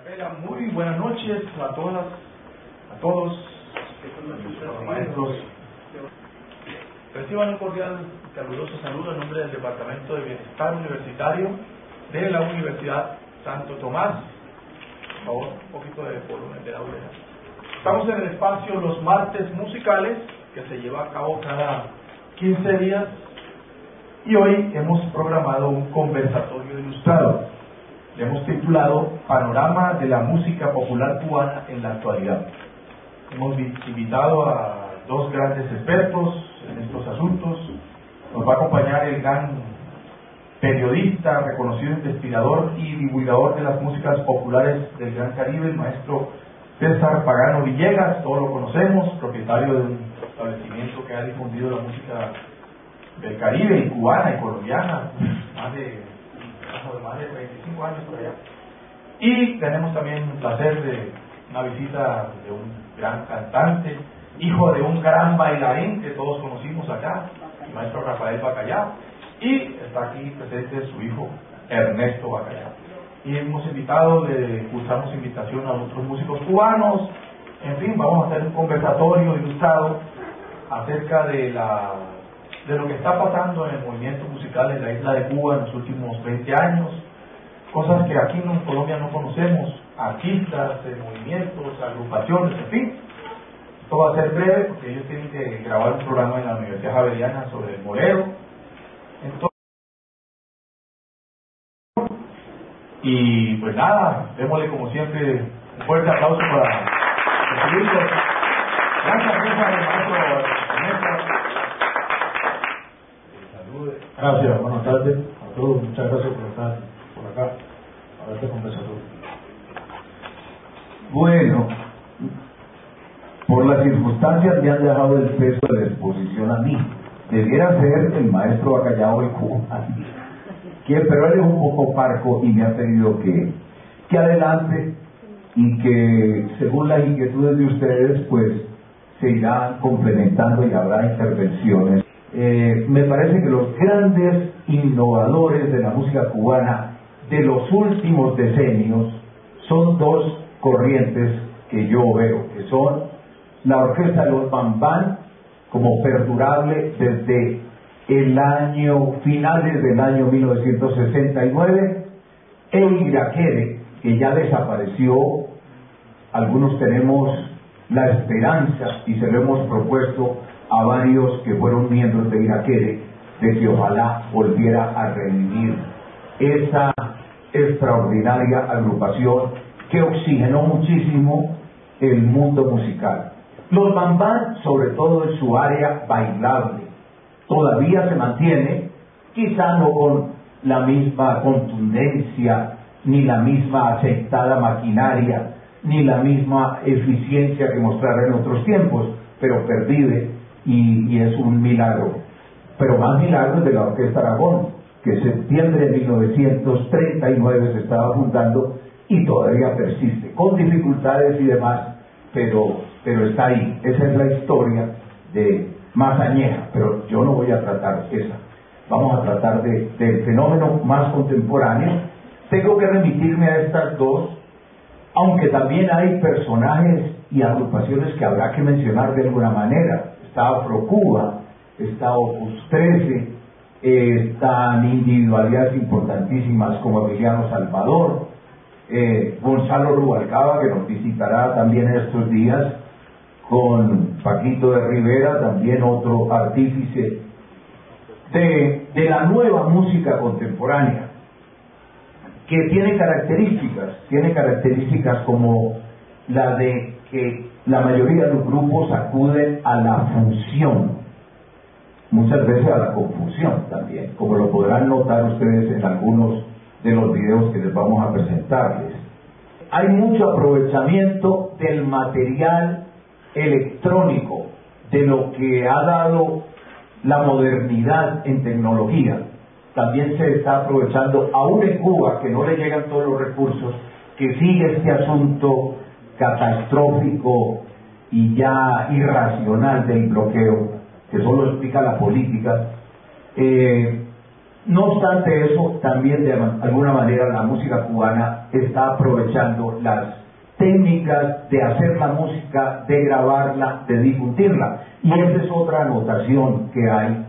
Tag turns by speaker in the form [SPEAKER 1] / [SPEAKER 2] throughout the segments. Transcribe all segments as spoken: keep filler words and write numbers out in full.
[SPEAKER 1] Muy buenas noches a todas, a todos los maestros. Reciban un cordial y caluroso saludo en nombre del Departamento de Bienestar Universitario de la Universidad Santo Tomás. Por favor, un poquito de volumen de la aula. Estamos en el espacio Los Martes Musicales, que se lleva a cabo cada quince días, y hoy hemos programado un conversatorio ilustrado. Le hemos titulado Panorama de la música popular cubana en la actualidad. Hemos invitado a dos grandes expertos en estos asuntos. Nos va a acompañar el gran periodista, reconocido investigador y divulgador de las músicas populares del Gran Caribe, el maestro César Pagano Villegas. Todos lo conocemos, propietario de un establecimiento que ha difundido la música del Caribe, y cubana y colombiana, más de más de veinticinco años por allá. Y tenemos también el placer de una visita de un gran cantante, hijo de un gran bailarín que todos conocimos acá, el maestro Rafael Bacallá, y está aquí presente su hijo Ernesto Bacallá. Y hemos invitado, le cursamos invitación a otros músicos cubanos. En fin, vamos a hacer un conversatorio ilustrado acerca de la de lo que está pasando en el movimiento musical en la isla de Cuba en los últimos veinte años, cosas que aquí en Colombia no conocemos, artistas, movimientos, agrupaciones, en fin. Esto va a ser breve porque ellos tienen que grabar un programa en la Universidad Javeriana sobre el bolero. Entonces, y pues nada, démosle como siempre un fuerte aplauso para recibirlos. Gracias, maestro.
[SPEAKER 2] Gracias, buenas tardes a todos, muchas gracias por estar por acá para este conversatorio.
[SPEAKER 3] Bueno, por las circunstancias me han dejado el peso de la exposición a mí. Debiera ser el maestro Bacallao de Cuba, que, pero él es un poco parco y me ha pedido que, que adelante y que según las inquietudes de ustedes pues se irán complementando y habrá intervenciones. Eh, me parece que los grandes innovadores de la música cubana de los últimos decenios son dos corrientes que yo veo, que son la orquesta de los Bambán, como perdurable desde el año, finales del año mil novecientos sesenta y nueve, el Iraquere, que ya desapareció. Algunos tenemos la esperanza, y se lo hemos propuesto a varios que fueron miembros de Iraquere, de que ojalá volviera a revivir esa extraordinaria agrupación que oxigenó muchísimo el mundo musical. Los Bambán, sobre todo en su área bailable, todavía se mantiene, quizá no con la misma contundencia, ni la misma aceptada maquinaria, ni la misma eficiencia que mostrara en otros tiempos, pero pervive. Y, y es un milagro, pero más milagro es de la Orquesta Aragón, que en septiembre de mil novecientos treinta y nueve se estaba fundando y todavía persiste, con dificultades y demás, pero, pero está ahí. Esa es la historia de más añeja, pero yo no voy a tratar esa. Vamos a tratar de, del fenómeno más contemporáneo. Tengo que remitirme a estas dos, aunque también hay personajes y agrupaciones que habrá que mencionar de alguna manera. Está Afro-Cuba, está Opus trece, eh, están individualidades importantísimas como Emiliano Salvador, eh, Gonzalo Rubalcaba, que nos visitará también estos días, con Paquito de Rivera, también otro artífice de, de la nueva música contemporánea, que tiene características, tiene características como la de que la mayoría de los grupos acuden a la función, muchas veces a la confusión también, como lo podrán notar ustedes en algunos de los videos que les vamos a presentarles. Hay mucho aprovechamiento del material electrónico, de lo que ha dado la modernidad en tecnología. También se está aprovechando, aún en Cuba, que no le llegan todos los recursos, que sigue este asunto catastrófico y ya irracional del bloqueo, que solo explica la política. Eh, No obstante eso, también de alguna manera la música cubana está aprovechando las técnicas de hacer la música, de grabarla, de difundirla. Y esa es otra anotación que hay,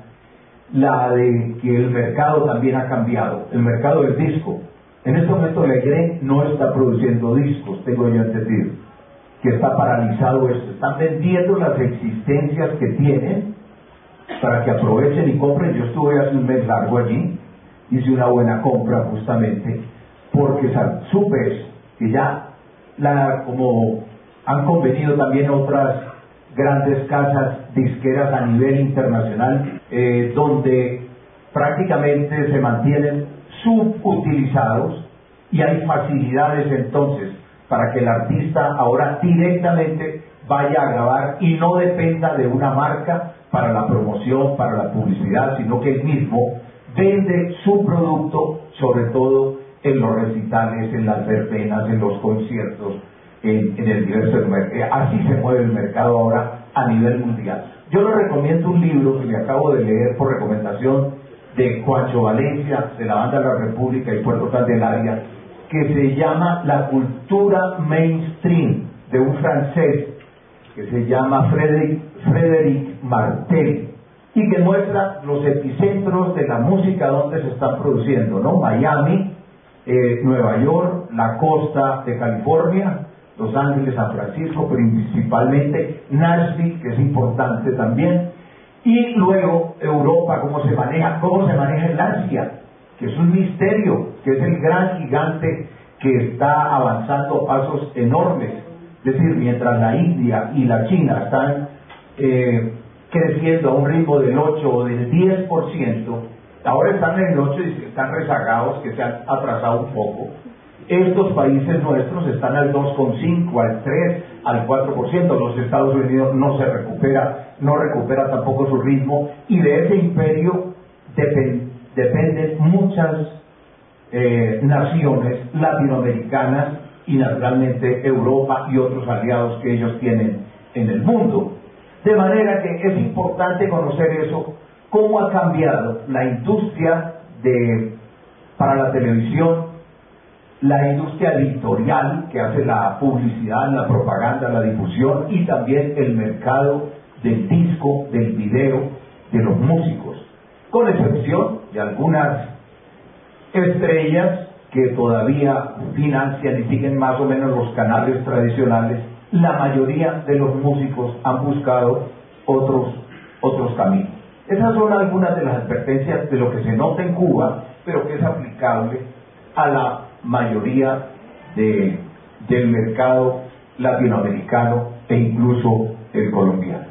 [SPEAKER 3] la de que el mercado también ha cambiado, el mercado del disco. En este momento Legrand no está produciendo discos, tengo yo entendido, que está paralizado esto. Están vendiendo las existencias que tienen para que aprovechen y compren. Yo estuve hace un mes largo allí, hice una buena compra justamente, porque supe eso, que ya, la, como han convenido también otras grandes casas disqueras a nivel internacional, eh, donde prácticamente se mantienen subutilizados y hay facilidades entonces para que el artista ahora directamente vaya a grabar y no dependa de una marca para la promoción, para la publicidad, sino que él mismo vende su producto, sobre todo en los recitales, en las verbenas, en los conciertos, en, en el diverso mercado. Así se mueve el mercado ahora a nivel mundial. Yo le recomiendo un libro que me acabo de leer por recomendación de Juancho Valencia, de la banda La República y Puerto Candelaria, que se llama La cultura mainstream, de un francés que se llama Frédéric, Frédéric Martel, y que muestra los epicentros de la música donde se están produciendo, ¿no? Miami, eh, Nueva York, la costa de California, Los Ángeles, San Francisco, pero principalmente Nashville, que es importante también, y luego Europa, cómo se maneja, cómo se maneja el Asia, que es un misterio, que es el gran gigante que está avanzando a pasos enormes. Es decir, mientras la India y la China están eh, creciendo a un ritmo del ocho o del diez por ciento, ahora están en el ocho y están rezagados, que se han atrasado un poco. Estos países nuestros están al dos coma cinco, al tres, al cuatro por ciento. Los Estados Unidos no se recupera, no recupera tampoco su ritmo, y de ese imperio depend, dependen muchas eh, naciones latinoamericanas y naturalmente Europa y otros aliados que ellos tienen en el mundo. De manera que es importante conocer eso, cómo ha cambiado la industria de, para la televisión, la industria editorial que hace la publicidad, la propaganda, la difusión, y también el mercado del disco, del video, de los músicos, con excepción de algunas estrellas que todavía financian y siguen más o menos los canales tradicionales. La mayoría de los músicos han buscado otros, otros caminos. Esas son algunas de las advertencias de lo que se nota en Cuba, pero que es aplicable a la mayoría de, del mercado latinoamericano e incluso el colombiano.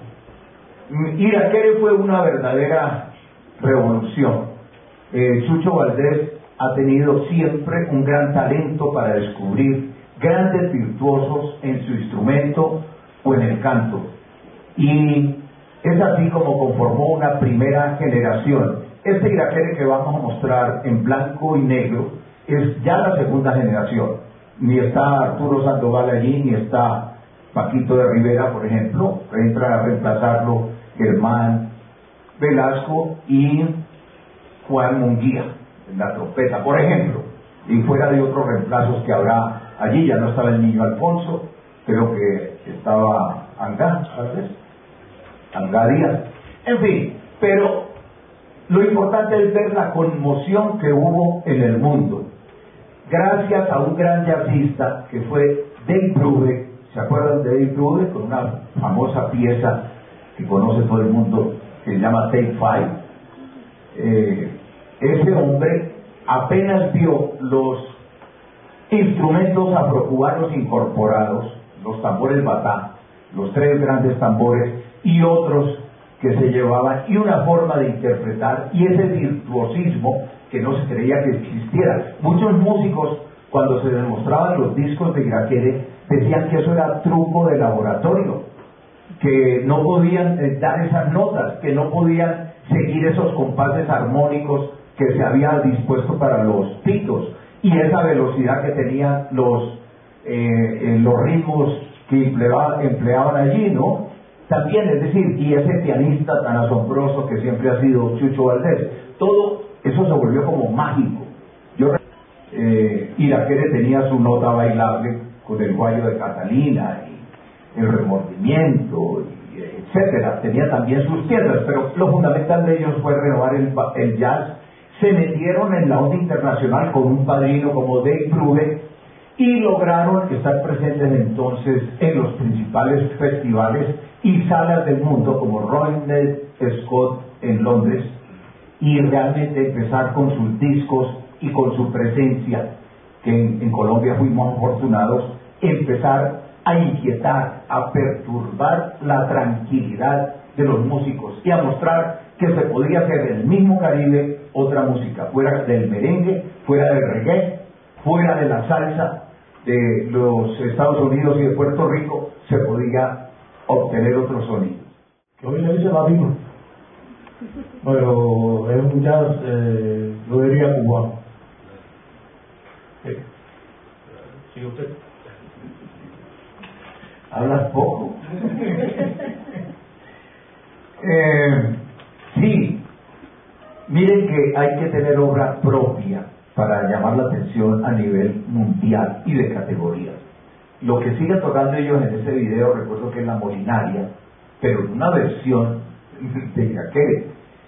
[SPEAKER 3] Iraquere fue una verdadera revolución. Eh, Chucho Valdés ha tenido siempre un gran talento para descubrir grandes virtuosos en su instrumento o en el canto, y es así como conformó una primera generación. Este Iraquere que vamos a mostrar en blanco y negro es ya la segunda generación. Ni está Arturo Sandoval allí, ni está Paquito de Rivera, por ejemplo. Entra a reemplazarlo Germán Velasco y Juan Munguía en la trompeta, por ejemplo. Y fuera de otros reemplazos que habrá allí, ya no estaba el niño Alfonso, creo que estaba Angá, ¿sabes? Angá Díaz. En fin, pero lo importante es ver la conmoción que hubo en el mundo, gracias a un gran jazzista que fue Dave Brubeck. ¿Se acuerdan de Dave Brubeck? Con una famosa pieza que conoce todo el mundo, que se llama Take Five. Eh, ese hombre apenas vio los instrumentos afrocubanos incorporados, los tambores batá, los tres grandes tambores y otros que se llevaban, y una forma de interpretar, y ese virtuosismo que no se creía que existiera. Muchos músicos, cuando se demostraban los discos de Iraquere, decían que eso era truco de laboratorio, que no podían eh, dar esas notas, que no podían seguir esos compases armónicos que se había dispuesto para los pitos, y esa velocidad que tenían los, eh, eh, los ritmos que empleaban, empleaban allí, ¿no? También, es decir, y ese pianista tan asombroso que siempre ha sido Chucho Valdés. Todo eso se volvió como mágico. Yo eh, Irakere tenía su nota bailable con el guayo de Catalina y el remordimiento, y, etcétera. Tenía también sus piedras, pero lo fundamental de ellos fue renovar el, el jazz. Se metieron en la onda internacional con un padrino como Dave Brubeck y lograron estar presentes entonces en los principales festivales y salas del mundo como Royal Scott en Londres, y realmente empezar con sus discos y con su presencia, que en, en Colombia fuimos afortunados, empezar a inquietar, a perturbar la tranquilidad de los músicos y a mostrar que se podía hacer en el mismo Caribe otra música, fuera del merengue, fuera del reggae, fuera de la salsa de los Estados Unidos y de Puerto Rico, se podía obtener otro sonido.
[SPEAKER 2] Que hoy le dice latino, pero es un jazz, eh, lo diría cubano.
[SPEAKER 1] Sí. ¿Sigue usted?
[SPEAKER 3] Hablas poco. eh, sí, miren que hay que tener obra propia para llamar la atención a nivel mundial y de categoría. Lo que siguen tocando ellos en ese video, recuerdo que es La Molinaria, pero en una versión de Irakere.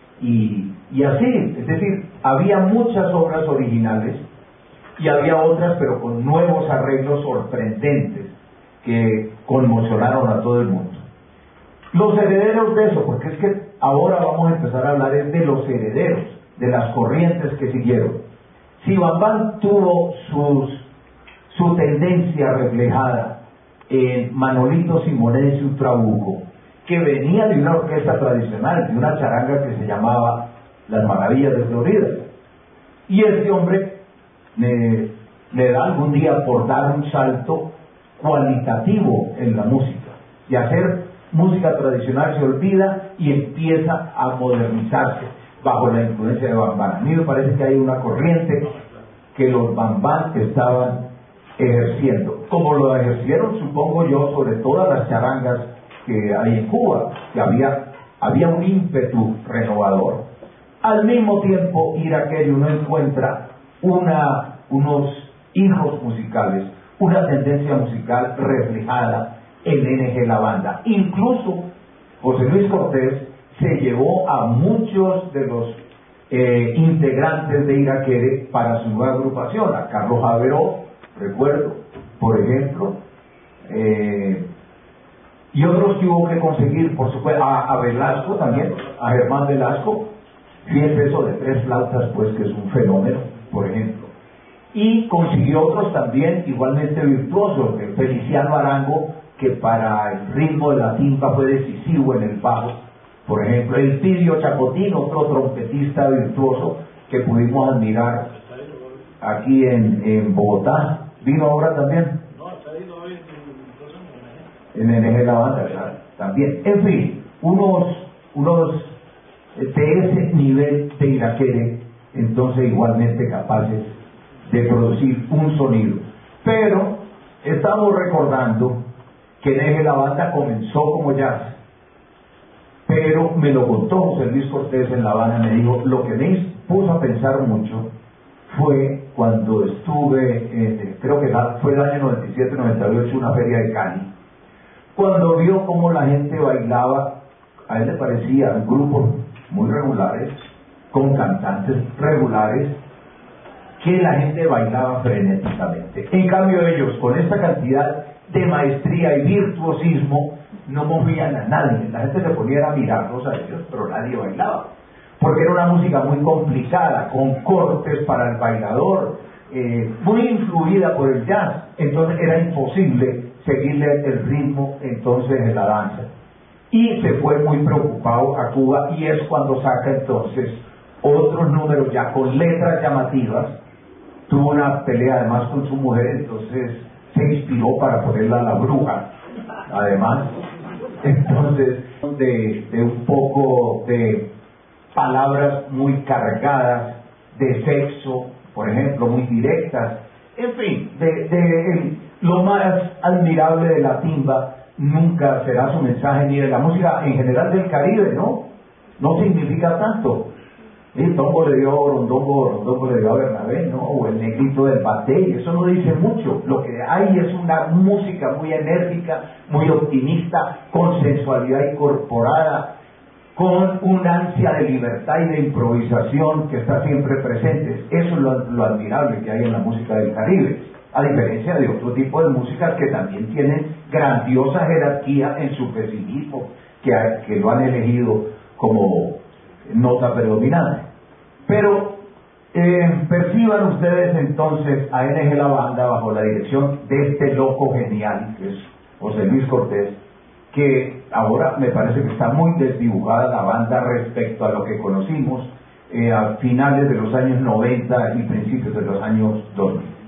[SPEAKER 3] Y, y así, es decir, había muchas obras originales y había otras, pero con nuevos arreglos sorprendentes que conmocionaron a todo el mundo. Los herederos de eso, porque es que ahora vamos a empezar a hablar es de los herederos, de las corrientes que siguieron. Si Bambán tuvo sus, su tendencia reflejada en Manolito Simonet y su trabuco, que venía de una orquesta tradicional, de una charanga que se llamaba Las Maravillas de Florida, y este hombre le, le da algún día por dar un salto cualitativo en la música, y hacer música tradicional se olvida y empieza a modernizarse bajo la influencia de Bambán. A mí me parece que hay una corriente que los Bambán estaban ejerciendo, como lo ejercieron, supongo yo, sobre todas las charangas que hay en Cuba, que había, había un ímpetu renovador. Al mismo tiempo, Irakere, uno encuentra una, unos hijos musicales, una tendencia musical reflejada en N G La Banda. Incluso José Luis Cortés se llevó a muchos de los eh, integrantes de Irakere para su nueva agrupación, a Carlos Averó, recuerdo, por ejemplo, eh, y otros que hubo que conseguir, por supuesto, a, a Velasco también, a Germán Velasco, fíjense eso de tres flautas, pues que es un fenómeno, por ejemplo. Y consiguió otros también igualmente virtuosos, el Feliciano Arango, que para el ritmo de la timba fue decisivo en el bajo, por ejemplo, el Pidio Chapotín, otro trompetista virtuoso que pudimos admirar aquí en, en Bogotá. ¿Vino ahora también?
[SPEAKER 2] No, está ahí todavía
[SPEAKER 3] en N G La Banda, ¿verdad? También. En fin, unos, unos de ese nivel de Irakere, entonces igualmente capaces de producir un sonido. Pero estamos recordando que N G La Banda comenzó como jazz, pero me lo contó José Luis Cortés en La Habana, me dijo, lo que me puso a pensar mucho fue cuando estuve, en, creo que fue el año noventa y siete noventa y ocho, una feria de Cali, cuando vio cómo la gente bailaba, a él le parecían grupos muy regulares, con cantantes regulares, que la gente bailaba frenéticamente. En cambio ellos, con esta cantidad de maestría y virtuosismo, no movían a nadie. La gente se ponía a mirarlos a ellos, pero nadie bailaba, porque era una música muy complicada, con cortes para el bailador, eh, muy influida por el jazz. Entonces era imposible seguirle el ritmo entonces en la danza. Y se fue muy preocupado a Cuba, y es cuando saca entonces otros números ya con letras llamativas. Tuvo una pelea además con su mujer, entonces se inspiró para ponerla a La Bruja, además. Entonces, de, de un poco de palabras muy cargadas, de sexo, por ejemplo, muy directas, en fin, de, de el, lo más admirable de la timba nunca será su mensaje, ni de la música en general del Caribe, ¿no? No significa tanto. Y Tombo le dio a Borondongo, Borondongo le dio a Bernabé, ¿no? O el Negrito del Batey, eso no dice mucho. Lo que hay es una música muy enérgica, muy optimista, con sensualidad incorporada, con un ansia de libertad y de improvisación que está siempre presente. Eso es lo, lo admirable que hay en la música del Caribe, a diferencia de otro tipo de músicas que también tienen grandiosa jerarquía en su pesimismo, que, que lo han elegido como nota predominante. Pero eh, perciban ustedes entonces a N G La Banda bajo la dirección de este loco genial que es José Luis Cortés, que ahora me parece que está muy desdibujada la banda respecto a lo que conocimos eh, a finales de los años noventa y principios de los años dos mil.